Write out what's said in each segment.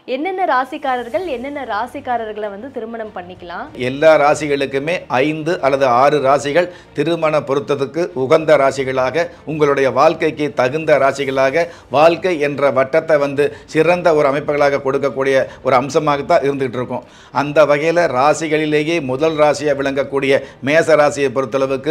என்னென்ன ராசிக்காரர்கள் என்னென்ன ராசிக்காரர்களை வந்து திருமணம் பண்ணிக்கலாம்? எல்லா ராசிகளுக்குமே 5 அல்லது 6 ராசிகள் திருமண பொருத்தத்துக்கு உகந்த ராசிகளாக, உங்களுடைய வாழ்க்கைக்கு தகுந்த ராசிகளாக, வாழ்க்கை என்ற வட்டத்தை வந்து சிறந்த ஒரு அமைப்புகளாக கொடுக்கக்கூடிய ஒரு அம்சமாகத்தான் இருந்துகிட்டு இருக்கும். அந்த வகையில் ராசிகளிலேயே முதல் ராசியாக விளங்கக்கூடிய மேச ராசியை பொறுத்தளவுக்கு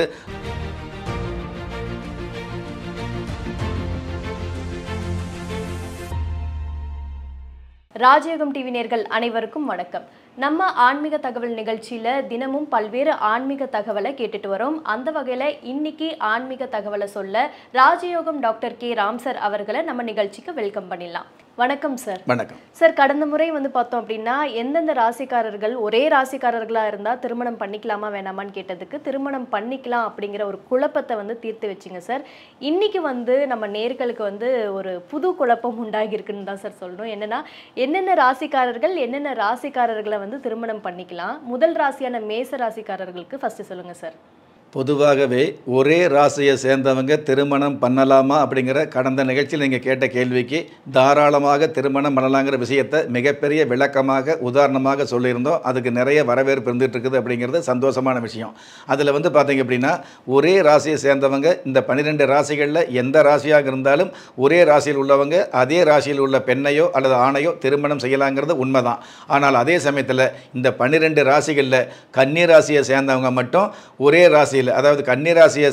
ராஜயோகம் டிவி நேயர்கள் அனைவருக்கும் வணக்கம். நம்ம ஆன்மீக தகவல் நிகழ்ச்சியில தினமும் பல்வேறு ஆன்மீக தகவலை கேட்டுட்டு வரோம். அந்த வகையில இன்னைக்கு ஆன்மீக தகவலை சொல்ல ராஜயோகம் டாக்டர் கே ராம் சார் அவர்களை நம்ம நிகழ்ச்சிக்கு வெல்கம் பண்ணிடலாம். வணக்கம் சார். வணக்கம் சார். கடந்த முறை வந்து பார்த்தோம் அப்படின்னா எந்தெந்த ராசிக்காரர்கள் ஒரே ராசிக்காரர்களா இருந்தா திருமணம் பண்ணிக்கலாமா வேணாமான்னு கேட்டதுக்கு திருமணம் பண்ணிக்கலாம் அப்படிங்கிற ஒரு குழப்பத்தை வந்து தீர்த்து வச்சிங்க சார். இன்னைக்கு வந்து நம்ம நேர்களுக்கு வந்து ஒரு புது குழப்பம் உண்டாகி இருக்குன்னு தான் சார் சொல்லணும். என்னென்ன ராசிக்காரர்கள் என்னென்ன ராசிக்காரர்களை வந்து திருமணம் பண்ணிக்கலாம்? முதல் ராசியான மேச ராசிக்காரர்களுக்கு ஃபர்ஸ்ட் சொல்லுங்க சார். பொதுவாகவே ஒரே ராசியை சேர்ந்தவங்க திருமணம் பண்ணலாமா அப்படிங்கிற கடந்த நிகழ்ச்சியில் நீங்கள் கேட்ட கேள்விக்கு தாராளமாக திருமணம் பண்ணலாங்கிற விஷயத்தை மிகப்பெரிய விளக்கமாக உதாரணமாக சொல்லியிருந்தோம். அதுக்கு நிறைய வரவேற்பு இருந்துகிட்டு இருக்குது அப்படிங்கிறது சந்தோஷமான விஷயம். அதில் வந்து பார்த்தீங்க அப்படின்னா ஒரே ராசியை சேர்ந்தவங்க இந்த 12 ராசிகளில் எந்த ராசியாக இருந்தாலும் ஒரே ராசியில் உள்ளவங்க அதே ராசியில் உள்ள பெண்ணையோ அல்லது ஆணையோ திருமணம் செய்யலாங்கிறது உண்மைதான். ஆனால் அதே சமயத்தில் இந்த 12 ராசிகளில் கன்னி ராசியை சேர்ந்தவங்க மட்டும் ஒரே ராசி, அதாவது கன்னிராசியை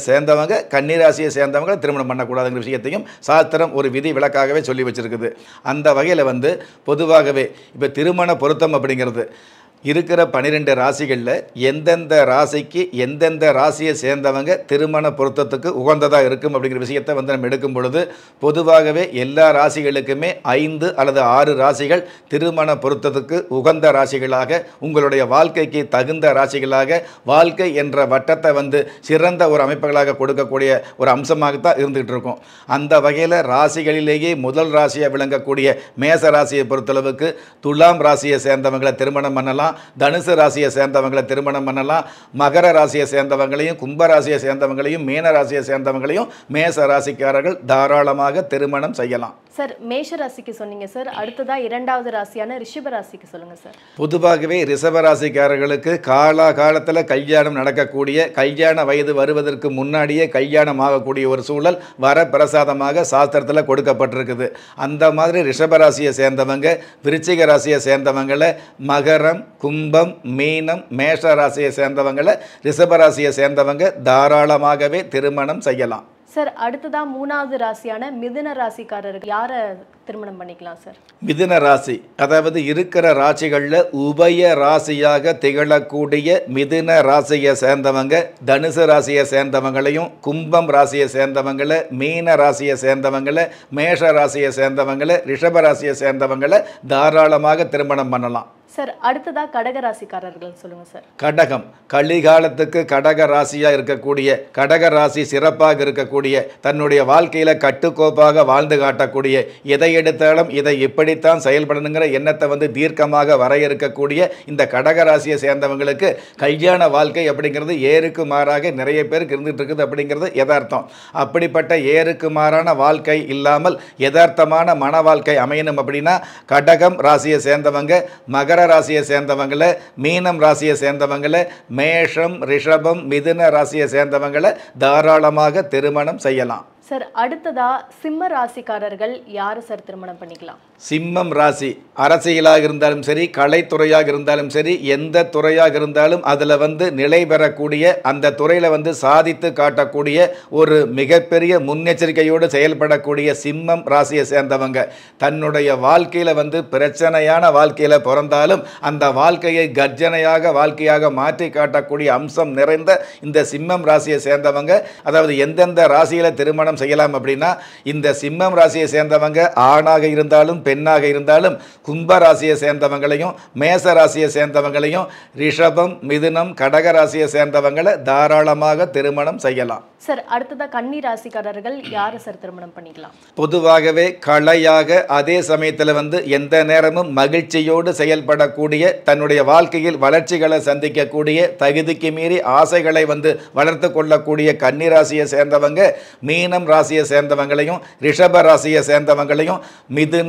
சேர்ந்தவங்க திருமணம் பண்ணக்கூடாதுங்கிற விஷயத்தையும் சாஸ்திரம் ஒரு விதி விலக்காகவே சொல்லி வச்சிருக்குது. அந்த வகையில் வந்து பொதுவாகவே இப்போ திருமண பொருத்தம் அப்படிங்கிறது இருக்கிற 12 ராசிகளில் எந்தெந்த ராசிக்கு எந்தெந்த ராசியை சேர்ந்தவங்க திருமண பொருத்தத்துக்கு உகந்ததாக இருக்கும் அப்படிங்கிற விஷயத்தை வந்து நம்ம எடுக்கும் பொழுது பொதுவாகவே எல்லா ராசிகளுக்குமே 5 அல்லது 6 ராசிகள் திருமண பொருத்தத்துக்கு உகந்த ராசிகளாக, உங்களுடைய வாழ்க்கைக்கு தகுந்த ராசிகளாக, வாழ்க்கை என்ற வட்டத்தை வந்து சிறந்த ஒரு அமைப்புகளாக கொடுக்கக்கூடிய ஒரு அம்சமாகத்தான் இருந்துகிட்டு இருக்கும். அந்த வகையில் ராசிகளிலேயே முதல் ராசியாக விளங்கக்கூடிய மேச ராசியை பொறுத்தளவுக்கு துலாம் ராசியை சேர்ந்தவங்களை திருமணம் பண்ணலாம், தனுசு ராசியை சேர்ந்தவங்களை திருமணம் பண்ணலாம், மகர ராசியை சேர்ந்தவங்களையும் கும்ப ராசியை சேர்ந்தவங்களையும் மீன ராசியை சேர்ந்தவங்களையும் மேச ராசிக்காரர்கள் தாராளமாக திருமணம் செய்யலாம். சார், மேஷ ராசிக்கு சொன்னீங்க சார். அடுத்ததா இரண்டாவது ராசியான ரிஷப ராசிக்கு சொல்லுங்க சார். பொதுவாகவே ரிஷப ராசிக்காரர்களுக்கு காலத்தில் கல்யாணம் நடக்கக்கூடிய, கல்யாண வயது வருவதற்கு முன்னாடியே கல்யாணம் ஆகக்கூடிய ஒரு சூழல் வரப்பிரசாதமாக சாஸ்திரத்தில் கொடுக்கப்பட்டிருக்குது. அந்த மாதிரி ரிஷப ராசியை சேர்ந்தவங்க விருச்சிக ராசியை சேர்ந்தவங்களை, மகரம் கும்பம் மீனம் மேஷ ராசியை சேர்ந்தவங்களை ரிஷப ராசியை சேர்ந்தவங்க தாராளமாகவே திருமணம் செய்யலாம். சார், அடுத்ததா மூணாவது ராசியான மிதுன ராசிக்காரர்கள் யாரை திருமணம் பண்ணிக்கலாம் சார்? மிதுன ராசி, அதாவது இருக்கிற ராசிகளில் உபய ராசியாக திகழக்கூடிய மிதுன ராசியை சேர்ந்தவங்க தனுசு ராசியை சேர்ந்தவங்களையும், கும்பம் ராசியை சேர்ந்தவங்களை, மீன ராசியை சேர்ந்தவங்களை, மேஷ ராசியை சேர்ந்தவங்களை, ரிஷப ராசியை சேர்ந்தவங்களை தாராளமாக திருமணம் பண்ணலாம். சார், அடுத்ததா கடக ராசிக்காரர்கள் சொல்லுங்க சார். கடகம், கலிகாலத்துக்கு கடக ராசியாக இருக்கக்கூடிய, கடக ராசி சிறப்பாக இருக்கக்கூடிய, தன்னுடைய வாழ்க்கையில் கட்டுக்கோப்பாக வாழ்ந்து காட்டக்கூடிய, எதை எடுத்தாலும் இதை இப்படித்தான் செயல்படணுங்கிற எண்ணத்தை வந்து தீர்க்கமாக வரையறுக்கக்கூடிய இந்த கடக ராசியை சேர்ந்தவங்களுக்கு கல்யாண வாழ்க்கை அப்படிங்கிறது ஏருக்கு மாறாக நிறைய பேருக்கு இருந்துகிட்டு இருக்குது அப்படிங்கிறது யதார்த்தம். அப்படிப்பட்ட ஏருக்கு மாறான வாழ்க்கை இல்லாமல் யதார்த்தமான மன வாழ்க்கை அமையணும் அப்படின்னா கடகம் ராசியை சேர்ந்தவங்க, மகர ராசியை சேர்ந்தவங்களை, மீனம் ராசியை சேர்ந்தவங்களை, மேஷம் ரிஷபம் மிதுன ராசியை சேர்ந்தவங்களை தாராளமாக திருமணம் செய்யலாம். சார், அடுத்ததா சிம்ம ராசிக்காரர்கள் யாரை சார் திருமணம் பண்ணிக்கலாம்? சிம்மம் ராசி அரசியலாக இருந்தாலும் சரி, கலைத்துறையாக இருந்தாலும் சரி, எந்த துறையாக இருந்தாலும் அதில் வந்து நிலை பெறக்கூடிய, அந்த துறையில் வந்து சாதித்து காட்டக்கூடிய ஒரு மிகப்பெரிய முன்னெச்சரிக்கையோடு செயல்படக்கூடிய சிம்மம் ராசியை சேர்ந்தவங்க தன்னுடைய வாழ்க்கையில் வந்து பிரச்சனையான வாழ்க்கையில் பிறந்தாலும் அந்த வாழ்க்கையை கர்ஜனையாக வாழ்க்கையாக மாற்றி காட்டக்கூடிய அம்சம் நிறைந்த இந்த சிம்மம் ராசியை சேர்ந்தவங்க, அதாவது எந்தெந்த ராசியில் திருமணம் செய்யலாம் அப்படின்னா இந்த சிம்மம் ராசியை சேர்ந்தவங்க ஆணாக இருந்தாலும் பெண்ணாக இருந்தாலும் கும்ப ராசியை சேர்ந்தவங்களையும் மேச ராசியை சேர்ந்தவங்களையும் ரிஷபம் மிதுனம் கடக ராசியை சேர்ந்தவங்களை தாராளமாக திருமணம் செய்யலாம். சார், அடுத்ததா கன்னி ராசிக்காரர்கள் யாரை சார் திருமணம் பண்ணிக்கலாம்? பொதுவாகவே கலையாக அதே சமயத்தில் வந்து எந்த நேரமும் மகிழ்ச்சியோடு செயல்படக்கூடிய, தன்னுடைய வாழ்க்கையில் வளர்ச்சிகளை சந்திக்கக்கூடிய, தகுதிக்கு மீறி ஆசைகளை வந்து வளர்த்து கொள்ளக்கூடிய கன்னி ராசியை சேர்ந்தவங்க மீனம் ராசியை சேர்ந்தவங்களையும் ரிஷப ராசியை சேர்ந்தவங்களையும் மிதுனம்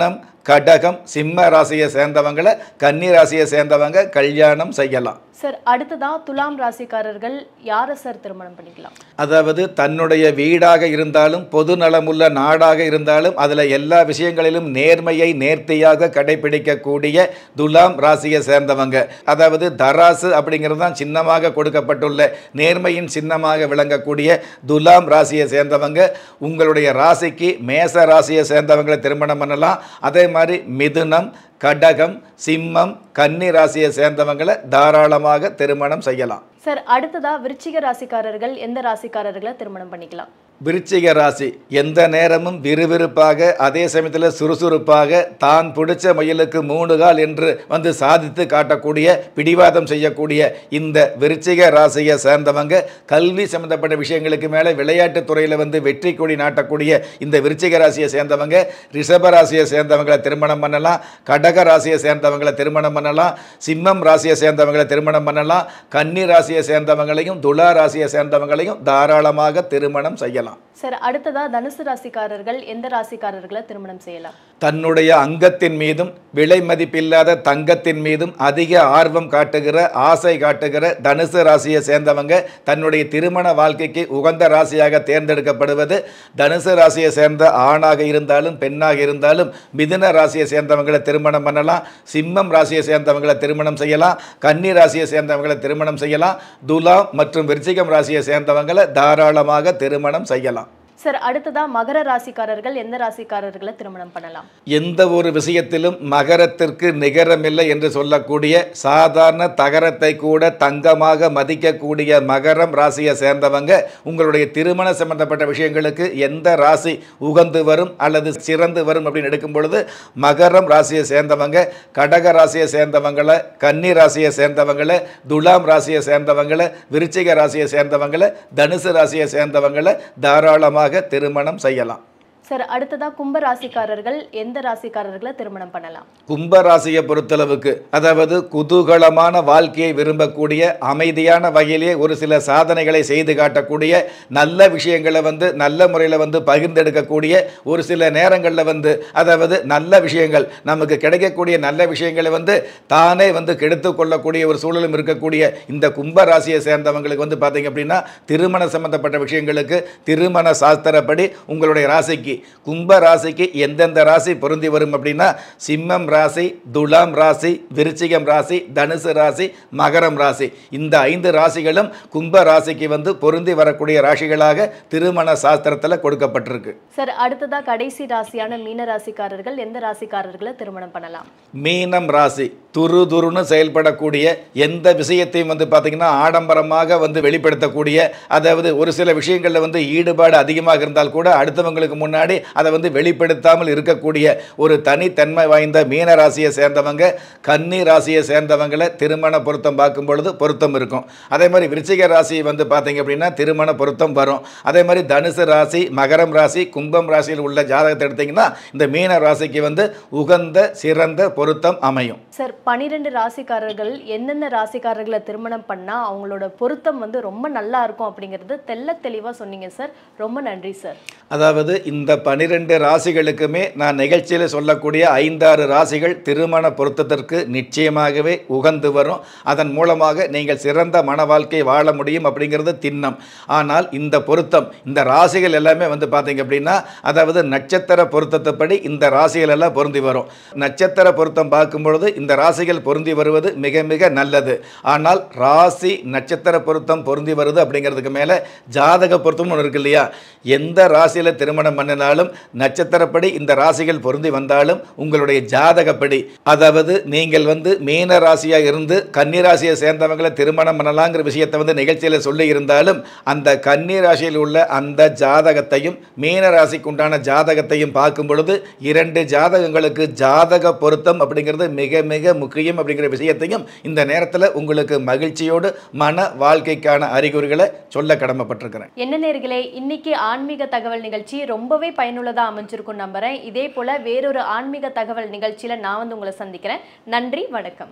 கடகம், சிம்ம ராசியை சேர்ந்தவங்களை கன்னி ராசியை சேர்ந்தவங்க கல்யாணம் செய்யலாம். சார் அடுத்ததா துலாம் ராசிக்காரர்கள் யாரை சார் திருமணம் பண்ணிக்கலாம்? அதாவது தன்னுடைய வீடாக இருந்தாலும் பொது நலமுள்ள நாடாக இருந்தாலும் அதில் எல்லா விஷயங்களிலும் நேர்மையை நேர்த்தியாக கடைபிடிக்கக்கூடிய துலாம் ராசியை சேர்ந்தவங்க, அதாவது தராசு அப்படிங்கிறது தான் சின்னமாக கொடுக்கப்பட்டுள்ள நேர்மையின் சின்னமாக விளங்கக்கூடிய துலாம் ராசியை சேர்ந்தவங்க உங்களுடைய ராசிக்கு மேச ராசியை சேர்ந்தவங்களை திருமணம் பண்ணலாம். அதே மாதிரி மிதுனம், கடகம், சிம்மம், கன்னி ராசியை சேர்ந்தவங்களை தாராளமாக திருமணம் செய்யலாம். சார் அடுத்ததா விருச்சிக ராசிக்காரர்கள் எந்த ராசிக்காரர்களை திருமணம் பண்ணிக்கலாம்? விருச்சிக ராசி எந்த நேரமும் விறுவிறுப்பாக, அதே சமயத்தில் சுறுசுறுப்பாக, தான் பிடிச்ச முயலுக்கு 3 கால் என்று வந்து சாதித்து காட்டக்கூடிய, பிடிவாதம் செய்யக்கூடிய இந்த விருச்சிக ராசியை சேர்ந்தவங்க கல்வி சம்பந்தப்பட்ட விஷயங்களுக்கு மேலே விளையாட்டுத் துறையில் வந்து வெற்றி கொடி நாட்டக்கூடிய இந்த விருச்சிக ராசியை சேர்ந்தவங்க ரிஷப ராசியை சேர்ந்தவங்களை திருமணம் பண்ணலாம். கடக ராசியை சேர்ந்தவங்களை திருமணம் பண்ணலாம். சிம்மம் ராசியை சேர்ந்தவங்களை திருமணம் பண்ணலாம். கன்னி ராசியை சேர்ந்தவங்களையும் துலா ராசியை சேர்ந்தவங்களையும் தாராளமாக திருமணம் செய்யலாம். சார் அடுத்ததா தனுசு ராசிக்காரர்கள் எந்த ராசிக்காரர்களை திருமணம் செய்யலாம்? தன்னுடைய அங்கத்தின் மீதும் விலை மதிப்பில்லாத தங்கத்தின் மீதும் அதிக ஆர்வம் காட்டுகிற, ஆசை காட்டுகிற தனுசு ராசியை சேர்ந்தவங்க தன்னுடைய திருமண வாழ்க்கைக்கு உகந்த ராசியாக தேர்ந்தெடுக்கப்படுவது தனுசு ராசியை சேர்ந்த ஆணாக இருந்தாலும் பெண்ணாக இருந்தாலும் மிதுன ராசியை சேர்ந்தவங்களை திருமணம் பண்ணலாம். சிம்மம் ராசியை சேர்ந்தவங்களை திருமணம் செய்யலாம். கன்னி ராசியை சேர்ந்தவங்களை திருமணம் செய்யலாம். துலாம் மற்றும் விருச்சிகம் ராசியை சேர்ந்தவங்களை தாராளமாக திருமணம் செய்யலாம். சார் அடுத்ததா மகர ராசிக்காரர்கள் எந்த ராசிக்காரர்களை திருமணம் பண்ணலாம்? எந்த ஒரு விஷயத்திலும் மகரத்திற்கு நிகரமில்லை என்று சொல்லக்கூடிய, சாதாரண தகரத்தை கூட தங்கமாக மதிக்கக்கூடிய மகரம் ராசியை சேர்ந்தவங்க உங்களுடைய திருமண சம்பந்தப்பட்ட விஷயங்களுக்கு எந்த ராசி உகந்து வரும் அல்லது சிறந்து வரும் அப்படின்னு எடுக்கும் பொழுது மகரம் ராசியை சேர்ந்தவங்க கடக ராசியை சேர்ந்தவங்களை, கன்னி ராசியை சேர்ந்தவங்களை, துலாம் ராசியை சேர்ந்தவங்களை, விருச்சிக ராசியை சேர்ந்தவங்களை, தனுசு ராசியை சேர்ந்தவங்களை தாராளமாக திருமணம் செய்யலாம். சார் அடுத்ததா கும்ப ராசிக்காரர்கள் எந்த ராசிக்காரர்களை திருமணம் பண்ணலாம்? கும்ப ராசியை பொறுத்தளவுக்கு அதாவது குதூகலமான வாழ்க்கையை விரும்பக்கூடிய, அமைதியான வகையிலே ஒரு சில சாதனைகளை செய்து காட்டக்கூடிய, நல்ல விஷயங்களை வந்து நல்ல முறையில் வந்து பகிர்ந்தெடுக்கக்கூடிய, ஒரு சில நேரங்களில் வந்து அதாவது நல்ல விஷயங்கள் நமக்கு கிடைக்கக்கூடிய நல்ல விஷயங்களை வந்து தானே வந்து கெடுத்து கொள்ளக்கூடிய ஒரு சூழலும் இருக்கக்கூடிய இந்த கும்ப ராசியை சேர்ந்தவங்களுக்கு வந்து பார்த்தீங்க அப்படின்னா திருமண சம்பந்தப்பட்ட விஷயங்களுக்கு திருமண சாஸ்திரப்படி உங்களுடைய ராசிக்கு கும்ப ராசிக்கு எந்தெந்த ராசி பொருந்தி வரும் அப்படின்னா சிம்மம் ராசி, துலாம் ராசி, விருச்சிகம் ராசி, தனுசு ராசி, மகரம் ராசி, இந்த 5 ராசிகளும் கும்ப ராசிக்கு வந்து பொருந்தி வரக்கூடிய ராசிகளாக திருமண சாஸ்திரத்தில் கொடுக்கப்பட்டிருக்கு. சார் அடுத்ததா கடைசி ராசியான மீன ராசிக்காரர்கள் எந்த ராசிக்காரர்களை திருமணம் பண்ணலாம்? மீனம் ராசி துரு துருன்னு செயல்படக்கூடிய, எந்த விஷயத்தையும் வந்து பார்த்தீங்கன்னா ஆடம்பரமாக வந்து வெளிப்படுத்தக்கூடிய, அதாவது ஒரு சில விஷயங்களில் வந்து ஈடுபாடு அதிகமாக இருந்தால் கூட அடுத்தவங்களுக்கு முன்னாடி அதை வந்து வெளிப்படுத்தாமல் இருக்கக்கூடிய ஒரு தனித்தன்மை வாய்ந்த மீன ராசியை சேர்ந்தவங்க கன்னி ராசியை சேர்ந்தவங்களை திருமண பொருத்தம் பார்க்கும் பொழுது பொருத்தம் இருக்கும். அதே மாதிரி விருச்சிக ராசி வந்து பார்த்தீங்க அப்படின்னா திருமண பொருத்தம் வரும். அதே மாதிரி தனுசு ராசி, மகரம் ராசி, கும்பம் ராசியில் உள்ள ஜாதகத்தை எடுத்தீங்கன்னா இந்த மீன ராசிக்கு வந்து உகந்த சிறந்த பொருத்தம் அமையும். சார் 12 ராசிக்காரர்கள் எந்தெந்த ராசிக்காரர்களை திருமணம் பண்ணா அவங்களோட பொருத்தம் வந்து ரொம்ப நல்லா இருக்கும் அப்படிங்கிறது தெள்ள தெளிவா சொன்னீங்க சார். ரொம்ப நன்றி சார். அதாவது இந்த 12 ராசிகளுக்குமே நான் நிகழ்ச்சியில் சொல்லக்கூடிய 5-6 ராசிகள் திருமண பொருத்தத்திற்கு நிச்சயமாகவே உகந்து வரும். அதன் மூலமாக நீங்கள் சிறந்த மன வாழ்க்கை வாழ முடியும் அப்படிங்கிறது திண்ணம். ஆனால் இந்த பொருத்தம், இந்த ராசிகள் எல்லாமே வந்து பார்த்தீங்க அப்படின்னா அதாவது நட்சத்திர பொருத்தத்தைப்படி இந்த ராசிகள் எல்லாம் பொருந்தி வரும். நட்சத்திர பொருத்தம் பார்க்கும் பொழுது இந்த ராசிகள் பொருந்தி வருவது மிக மிக நல்லது. ஆனால் ராசி நட்சத்திர பொருத்தம் பொருந்தி வருது அப்படிங்கிறதுக்கு மேலே ஜாதக பொருத்தம் ஒன்று இருக்கு இல்லையா? எந்த ராசியில் திருமணம் பண்ணினாலும் நட்சத்திரப்படி இந்த ராசிகள் பொருந்தி வந்தாலும் உங்களுடைய ஜாதகப்படி, அதாவது நீங்கள் வந்து மீன ராசியாக இருந்து கன்னி ராசியை சேர்ந்தவங்களை திருமணம் பண்ணலாங்கிற விஷயத்தை வந்து நிகழ்ச்சியில் சொல்லி இருந்தாலும் அந்த கன்னி ராசியில் உள்ள அந்த ஜாதகத்தையும் மீன ராசிக்கு உண்டான ஜாதகத்தையும் பார்க்கும் பொழுது 2 ஜாதகங்களுக்கு ஜாதக பொருத்தம் அப்படிங்கிறது மிக மிக முக்கியம் அப்படிங்கிற விஷயத்தையும் இந்த நேரத்தில் உங்களுக்கு மகிழ்ச்சியோடு மன வாழ்க்கைக்கான அறிகுறிகளை சொல்ல கடமைப்பட்டிருக்கிறேன். என்ன நேயர்களே, இன்னைக்கு ஆன்மீக தகவல் நிகழ்ச்சி ரொம்பவே பயனுள்ளதாக அமைஞ்சிருக்கும் நம்புறேன். இதே போல வேறொரு ஆன்மீக தகவல் நிகழ்ச்சியில் நான் வந்து உங்களை சந்திக்கிறேன். நன்றி, வணக்கம்.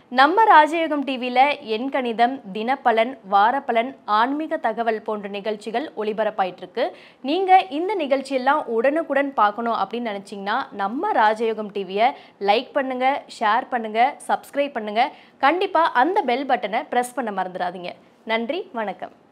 நம்ம ராஜயோகம் டிவியில் எண்கணிதம், தினப்பலன், வாரப்பலன், ஆன்மீக தகவல் போன்ற நிகழ்ச்சிகள் ஒளிபரப்பாயிட்டு இருக்கு. நீங்கள் இந்த நிகழ்ச்சியெல்லாம் உடனுக்குடன் பார்க்கணும் அப்படின்னு நினச்சிங்கன்னா நம்ம ராஜயோகம் டிவியை லைக் பண்ணுங்கள், ஷேர் பண்ணுங்கள், சப்ஸ்கிரைப் பண்ணுங்கள். கண்டிப்பாக அந்த பெல் பட்டனை ப்ரெஸ் பண்ண மறந்துடாதீங்க. நன்றி, வணக்கம்.